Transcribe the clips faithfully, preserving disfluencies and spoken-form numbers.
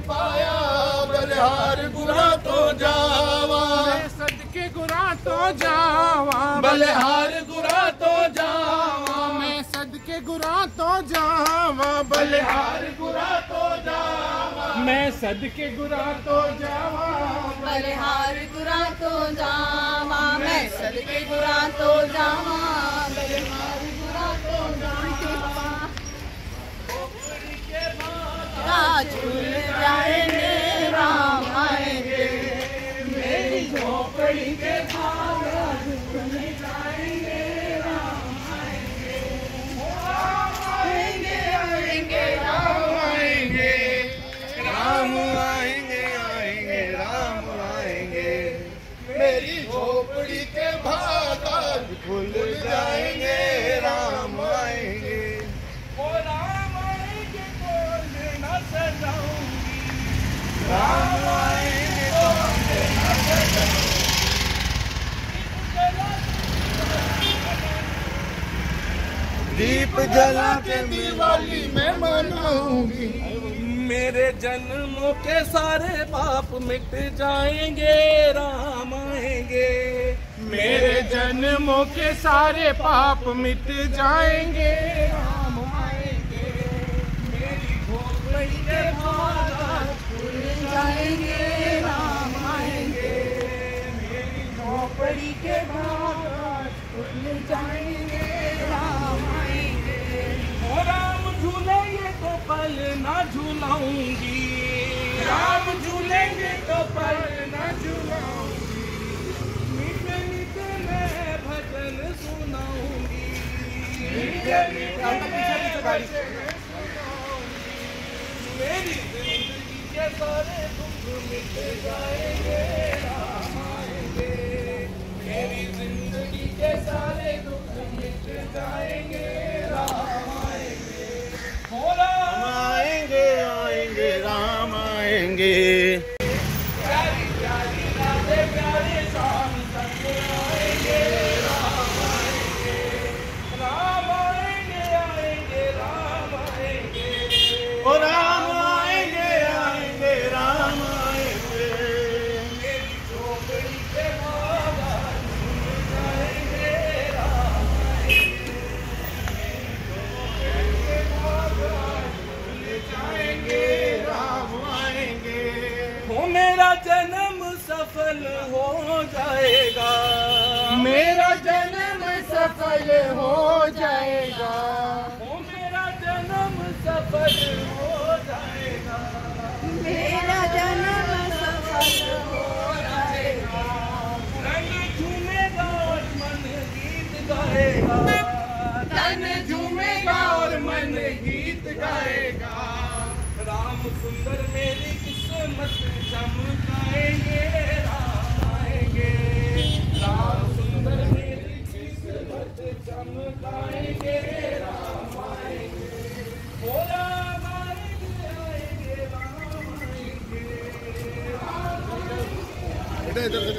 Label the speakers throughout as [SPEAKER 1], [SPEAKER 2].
[SPEAKER 1] पाया बलिहार गुरा तो जावा
[SPEAKER 2] मैं सदके गुरा तो जावा
[SPEAKER 1] बलिहार गुरा तो जावा
[SPEAKER 2] मैं सदके गुरा तो जावा
[SPEAKER 1] बलिहार गुरा तो जावा
[SPEAKER 2] मैं सदके गुरा तो जावा
[SPEAKER 3] बलिहार गुरा तो जावा मैं सदके गुरा तो जावा बलिहार गुरा तो जावा राज खुल जाएंगे राम आएंगे मेरी झोपड़ी के भाग राज खुल जाएंगे राम आएंगे आएंगे आएंगे राम
[SPEAKER 1] आएंगे राम आएंगे आएंगे राम आएंगे मेरी झोपड़ी के भाग आज खुल जाएंगे राम आएंगे
[SPEAKER 2] ओ राम आएंगे बोल न सजाऊंगी
[SPEAKER 1] राम आएंगे तो दीप जला के दिवाली में मनाऊंगी
[SPEAKER 2] मेरे जन्मों के सारे पाप मिट जाएंगे राम आएंगे मेरे जन्मों के सारे पाप मिट जाएंगे राम आएंगे मेरी झोपड़ी के भाग
[SPEAKER 3] खुल जाएंगे राम आएंगे
[SPEAKER 2] मेरी झोपड़ी के भाग
[SPEAKER 3] खुल जाएंगे राम आएंगे
[SPEAKER 2] ओ राम झूलेंगे तो पल ना झूलाऊंगी राम झूलेंगे तो पल ना झूलाऊंगी मीठे मीठे मैं भजन सुनाऊंगी मीठे मीठे मेरी जिंदगी के सारे दुख मिट जाएंगे राम आएंगे मेरी जिंदगी के सारे दुख मिट जाएंगे राम आएंगे हो राम
[SPEAKER 1] आएंगे आएंगे राम आएंगे
[SPEAKER 2] प्यारी प्यारी राधे प्यारे शाम तक आएंगे राम आएंगे राम आएंगे आएंगे राम आएंगे
[SPEAKER 1] ओ राम आएंगे आएंगे राम आएंगे
[SPEAKER 2] मेरी झोपड़ी के भाग खुल जाएंगे राम आएंगे मेरी झोपड़ी के भाग खुल जाएंगे
[SPEAKER 1] राम आएंगे
[SPEAKER 2] हो मेरा जन्म सफल हो जाएगा मेरा जन्म सफल हो जाएगा हो मेरा जन्म सफल हो जाएगा
[SPEAKER 3] मेरा जन्म सफल हो जाएगा
[SPEAKER 2] रंग झूमेगा और मन गीत गाएगा तन झूमेगा और मन गीत गाएगा राम सुंदर मेरी किस्मत चमकाएंगे राम आएंगे राम सुंदर मेरी किस्मत चमकाएंगे राम आएंगे ओ राम आएंगे आएंगे राम आएंगे राम
[SPEAKER 1] इधर इधर इधर।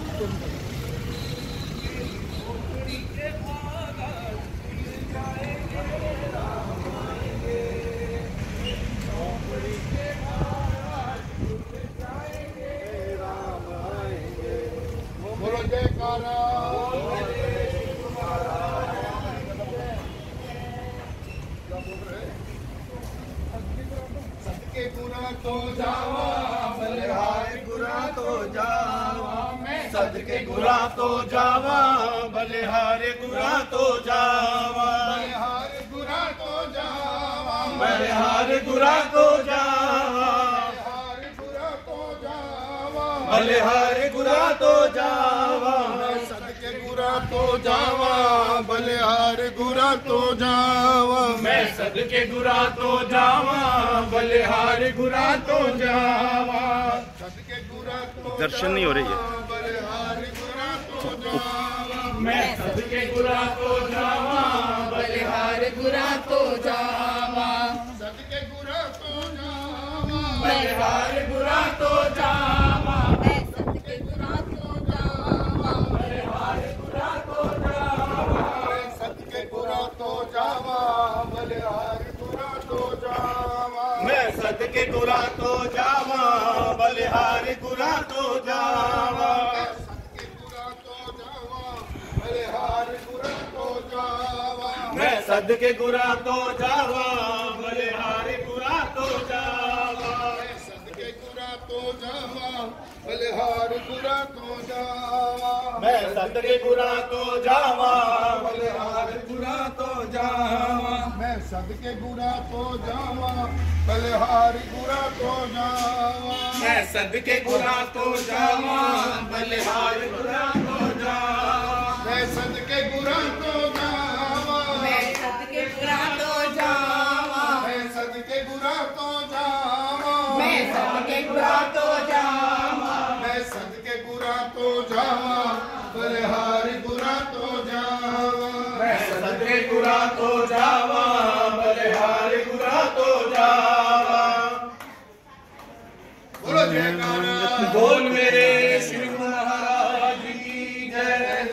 [SPEAKER 2] झोपड़ी के भाग खुल जाएंगे राम आएंगे झोपड़ी के भाग खुल जाएंगे राम आएंगे
[SPEAKER 1] बोलो जयकारा सदके गुरा तो जावा बलिहार गुरा तो जावा सदके गुरा तो जावा बलिहार गुरा तो जावा बलिहार गुरा तो जावा बलिहार गुरा तो जावा बलिहार गुरा तो जावा सदके गुरा तो जावा बलिहार गुरा तो जावा
[SPEAKER 2] मैं सदके गुरा तो जावा बलिहार गुरा तो जावा
[SPEAKER 1] सदके गुरा तो
[SPEAKER 4] दर्शन नहीं हो रही है
[SPEAKER 1] बलिहार गुरा तो जावा
[SPEAKER 2] मैं सदके गुरा तो जावा
[SPEAKER 3] बलिहार गुरा तो जावा
[SPEAKER 1] सदके गुरा तो जावा
[SPEAKER 2] बलिहार गुरा तो जावा
[SPEAKER 3] मैं सदके गुरा तो जावा
[SPEAKER 2] बलिहार गुरा तो जावा
[SPEAKER 1] सदके गुरा तो जावा बलिहार गुरा तो जावा
[SPEAKER 4] मैं सदके गुरा तो जावा
[SPEAKER 1] सदके गुरा तो जावा बलिहारी गुरा तो जावा
[SPEAKER 2] सदके गुरा तो जावा बलिहारी गुरा तो जावा
[SPEAKER 1] मैं सदके गुरा तो जावा बलिहारी गुरा तो जावा
[SPEAKER 2] मैं सदके गुरा तो जावा बलिहारी गुरा तो जावा
[SPEAKER 1] मैं सदके गुरा तो जावा बलिहारी गुरा तो जावा
[SPEAKER 2] मैं सदके गुरा तो जावा
[SPEAKER 3] मैं सदके गुरा तो जावा
[SPEAKER 2] मैं सदके गुरा तो जावा
[SPEAKER 3] मैं सदके गुरा तो जावा
[SPEAKER 2] मैं सदके गुरा तो जावा बलिहारी गुरा तो जावा
[SPEAKER 1] मैं सदके गुरा तो जावा बलिहारी गुरा तो जावा
[SPEAKER 2] बोलो जयकारा
[SPEAKER 1] बोल मेरे श्री महाराज की जय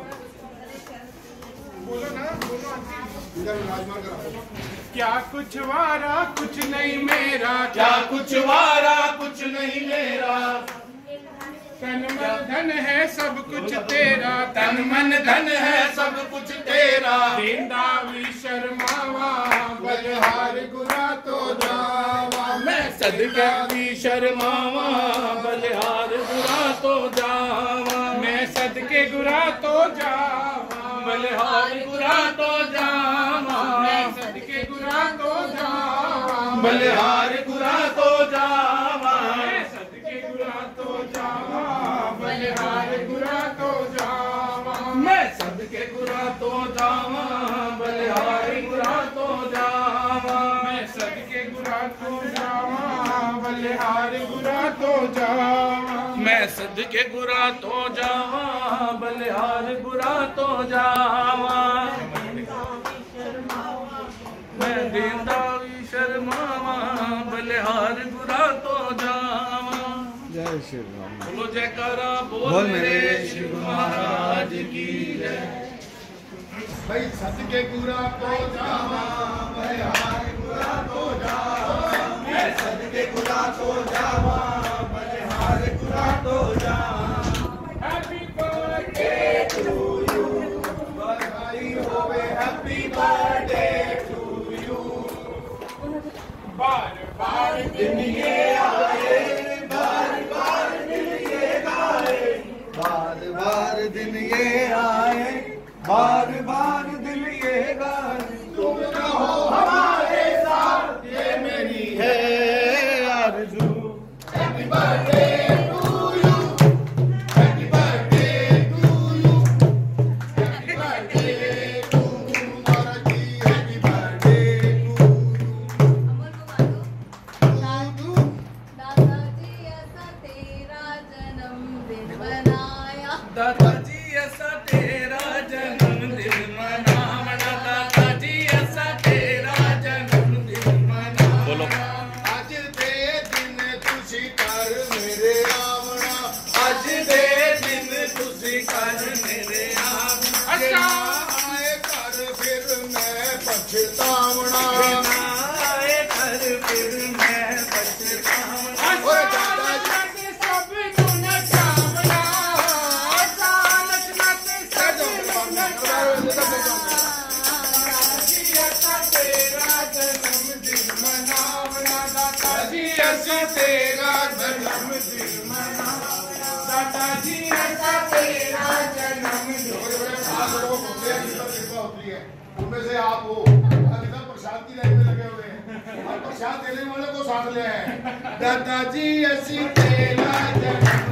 [SPEAKER 2] बोलो ना बोलो इधर विराजमान करो
[SPEAKER 4] क्या कुछ वारा कुछ नहीं मेरा
[SPEAKER 1] क्या कुछ वारा कुछ नहीं मेरा
[SPEAKER 4] तन मन धन है सब कुछ तेरा
[SPEAKER 1] तन मन धन है सब कुछ तेरा
[SPEAKER 4] देंदा भी शर्मावा बलिहार गुरा तो जावा
[SPEAKER 1] मैं सदके भी शर्मावा बलिहार गुरा तो जावा
[SPEAKER 4] मैं सदके गुरा तो जावा
[SPEAKER 1] बलिहार गुरा तो जावा
[SPEAKER 4] मैं सदके गुरा तो जावा
[SPEAKER 1] बलिहार गुरा तो जावा
[SPEAKER 4] मैं सदके गुरा तो जावा बलिहार गुरा तो जावा
[SPEAKER 1] मैं सदके गुरा तो जावा बलिहार गुरा तो जावा
[SPEAKER 4] मैं सदके गुरा तो जावा बलिहार गुरा तो जावा
[SPEAKER 1] मैं सदके गुरा तो जावा बलिहार गुरा तो जावा मैं देंदा भी शर्मावा बलिहार गुरा तो जावा
[SPEAKER 2] जय श्री राम
[SPEAKER 1] बोलो जयकारा बोल
[SPEAKER 2] बोल
[SPEAKER 1] मेरे
[SPEAKER 2] मेरे
[SPEAKER 1] शिव महाराज की जय
[SPEAKER 2] भाई सदके गुरा तो जावा बलिहारी गुरा तो जावा
[SPEAKER 1] मैं सदके गुरा तो जावा बलिहार गुरा तो जावा
[SPEAKER 4] हैप्पी बर्थडे
[SPEAKER 2] बधाई होवे
[SPEAKER 1] हैप्पी बर्थडे टू यू
[SPEAKER 4] बार बार
[SPEAKER 1] दिन ये आए बार बार दिन ये आए
[SPEAKER 2] बार बार दिन ये आए बार बार दिन ये गाए तुम रहो
[SPEAKER 1] हमारे साथ ये मेरी है आरज़ू
[SPEAKER 2] happy birthday to you happy birthday to you happy birthday to महाराज जी हैप्पी बर्थडे टू
[SPEAKER 3] दादाजी ऐसा तेरा जन्मदिन बनाया
[SPEAKER 1] दादाजी ऐसा तेरा जन्मदिन मनावना दादाजी ऐसा तेरा जन्मदिन मनावना बोलो
[SPEAKER 2] आज दे दिन खुशी कर मेरे आवना
[SPEAKER 1] आज दे दिन खुशी कर मेरे
[SPEAKER 2] अच्छा आए कर फिर मैं पछतावना
[SPEAKER 1] आए घर फिर मैं पछतावना
[SPEAKER 2] ओए दादाजी
[SPEAKER 4] सब गुण चावला चालत नत सब गुण दादाजी ऐसा तेरा जन्मदिन मनावना दादाजी ऐसा तेरा जन्मदिन मनावना दादाजी ऐसा तेरा जन्मदिन
[SPEAKER 2] होती है उनमें से आप हो अभी तक प्रसाद की लाइन में लगे हुए हैं और प्रसाद देने वाले को साथ ले आए दादाजी ऐसी तेरा जन्म